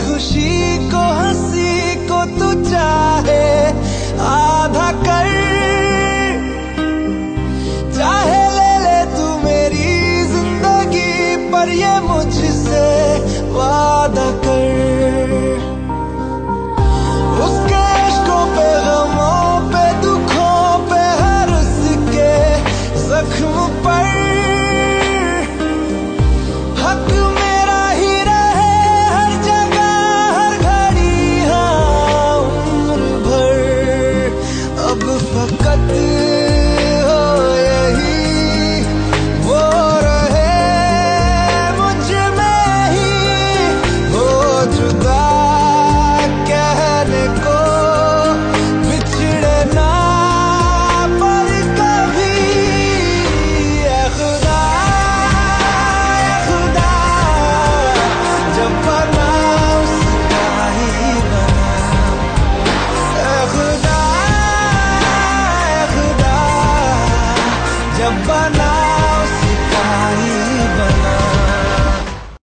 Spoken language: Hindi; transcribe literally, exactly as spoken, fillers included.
खुशी को हंसी को तू चाहे आधा कर, चाहे ले ले तू मेरी जिंदगी, पर ये मुझसे वादा कर। उसके इश्कों पे, गमों पे, दुखों पे, हर उसके जख्म पर हक मेरा ही रहे हर जगह हर घड़ी, हाँ उम्र भर। अब फकत हो यही वो रहे मुझ में ही, हो जुदा कहने को बिछड़े ना पर कभी। ऐ खुदा ऐ खुदा, जब बना उसका ही बना। ऐ खुदा ऐ खुदा, जब बना उसका ही बना।